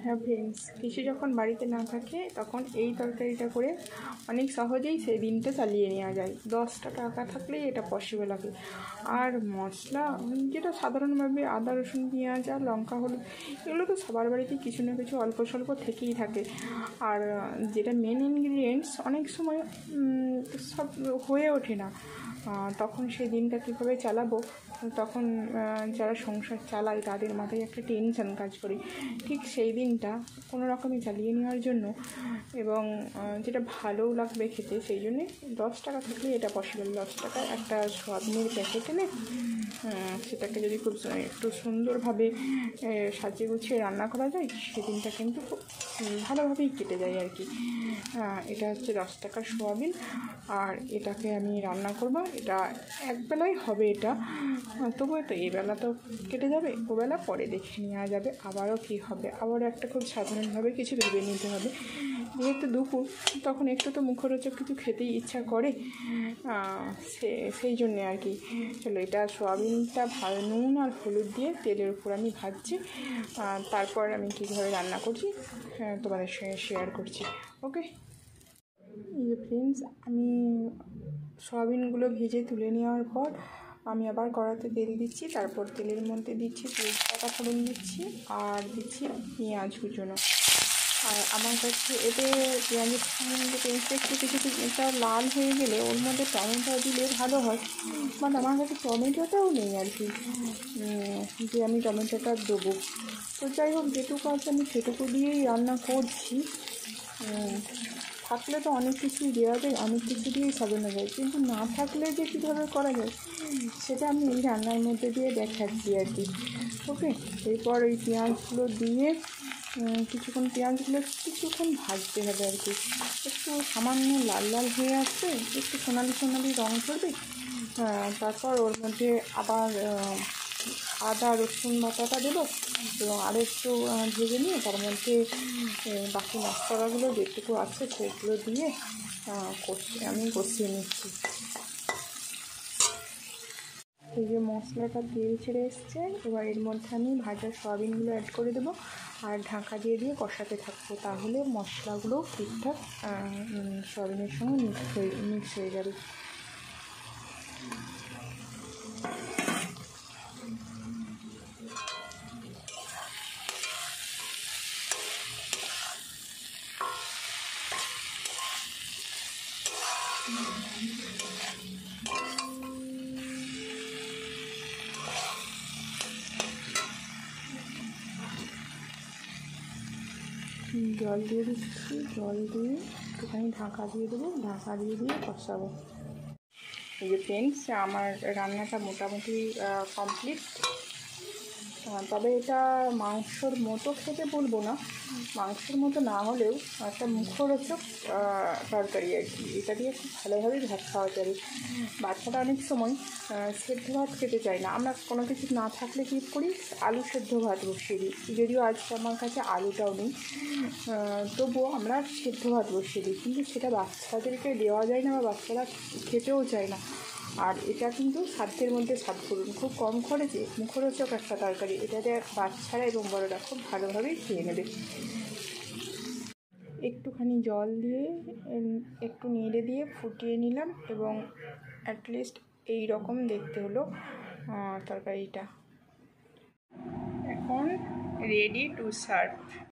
হ্যাঁ ফ্রেন্ডস, কিছু যখন বাড়িতে না থাকে তখন এই তরকারিটা করে অনেক সহজেই সেই দিনটা চালিয়ে নেওয়া যায়। 10টা টাকা থাকলেই এটা পসিবল হবে। আর মশলা যেটা সাধারণভাবে আদা রসুন পেঁয়াজ আর লঙ্কা হলুদ, এগুলো তো সবার বাড়িতেই কিছু না কিছু অল্প স্বল্প থেকেই থাকে। আর যেটা মেন ইনগ্রিডিয়েন্টস অনেক সময় সব হয়ে ওঠে না, তখন সেই দিনটা কীভাবে চালাবো, তখন যারা সংসার চালায় তাদের মাথায় একটা টেনশন কাজ করে। ঠিক সেই দিনটা কোনো রকমই চালিয়ে নেওয়ার জন্য এবং যেটা ভালোও লাগবে খেতে, সেই জন্যে 10 টাকা থাকলে এটা পসিবল। 10 টাকায় একটা সোয়াবিনের প্যাকেট এনে সেটাকে যদি খুব একটু সুন্দরভাবে সাজিয়ে গুছিয়ে রান্না করা যায়, সেদিনটা কিন্তু খুব ভালোভাবেই কেটে যায় আর কি। এটা হচ্ছে 10 টাকার সোয়াবিন, আর এটাকে আমি রান্না করব। এটা একবেলাই হবে এটা, তবুও তো এই বেলা তো কেটে যাবে, ওবেলা পরে দেখে নেওয়া যাবে আবারও কী হবে। আবারও একটা খুব সাধারণভাবে কিছু ভেবে নিতে হবে। যেহেতু দুপুর, তখন একটু তো মুখরোচক কিছু খেতেই ইচ্ছা করে, সেই জন্যে আর কি। চলো, এটা সোয়াবিনটা ভালো নুন আর হলুদ দিয়ে তেলের উপর আমি ভাজছি, তারপর আমি কীভাবে রান্না করছি তোমাদের সঙ্গে শেয়ার করছি। ওকে ফ্রেন্ডস, আমি সোয়াবিনগুলো ভেজে তুলে নেওয়ার পর আমি আবার কড়াতে তেল দিচ্ছি, তারপর তেলের মধ্যে দিচ্ছি তেজপাতা ফোড়ন দিচ্ছি, আর দিচ্ছি পেঁয়াজ কুচোনো। আর আমার কাছে এতে পেঁয়াজের সঙ্গে পেঁয়াজটা একটু কিছুটা লাল হয়ে গেলে ওর মধ্যে টমেটো দিলে ভালো হয়, বাট আমার কাছে টমেটোটাও নেই আর কি, যে আমি টমেটোটা দেবো। তো যাই হোক, যেটুকু আছে আমি সেটুকু দিয়েই রান্না করছি। থাকলে তো অনেক কিছুই দেওয়া যায়, অনেক কিছু দিয়েই সাজানো যায়, কিন্তু না থাকলে যে কীভাবে করা যায় সেটা আমি এই রান্নার মধ্যে দিয়ে দেখাচ্ছি আর কি। ওকে, এরপর এই পেঁয়াজগুলো দিয়ে পেঁয়াজগুলো কিছুক্ষণ ভাজতে হবে আর কি। একটু সামান্য লাল লাল হয়ে আসবে, একটু সোনালি সোনালি রঙ করবে, তারপর ওর মধ্যে আবার আদা রসুন বাটাটা দেবো এবং আরও একটু ভেজে নিয়ে তার মধ্যে বাকি মশলাগুলো যেটুকু আছে সেগুলো দিয়ে আমি কষিয়ে নিচ্ছি। এই যে মশলাটা তেল ছেড়ে এসছে, এবার এর মধ্যে আমি ভাজা সয়াবিনগুলো অ্যাড করে দেবো আর ঢাকা দিয়ে কষাতে থাকবো। তাহলে মশলাগুলো ঠিকঠাক সয়াবিনের সঙ্গে মিক্স হয়ে যাবে। জল দিয়ে দিচ্ছি, জল দিয়ে একটুখানি ঢাকা দিয়ে দেবো, ঢাকা দিয়ে কষাবো। এই যে ফ্রেন্ডস, আমার রান্নাটা মোটামুটি কমপ্লিট। তবে এটা মাংসর মতো খেতে বলবো না, মাংসের মতো না হলেও একটা মুখরোচক তরকারি আর কি। এটা দিয়ে খুব ভালোভাবেই ভাত খাওয়া যাবে। বাচ্চারা অনেক সময় সেদ্ধ ভাত খেতে চায় না, আমরা কোনো কিছু না থাকলে কী করি, আলু সেদ্ধ ভাত বসিয়ে দিই। যদিও আজকে আমার কাছে আলুটাও নেই, তবুও আমরা সেদ্ধ ভাত বসিয়ে দিই, কিন্তু সেটা বাচ্চাদেরকে দেওয়া যায় না বা বাচ্চারা খেতেও চায় না। আর এটা কিন্তু সাধ্যের মধ্যে সাধ করুন, খুব কম খরচে মুখরোচক একটা তরকারি। এটাতে বাচ্চারা এবং বড়রা খুব ভালোভাবেই খেয়ে নেবে। একটুখানি জল দিয়ে একটু নেড়ে দিয়ে ফুটিয়ে নিলাম এবং অ্যাটলিস্ট এই রকম দেখতে হলো তরকারিটা। এখন রেডি টু সার্ভ।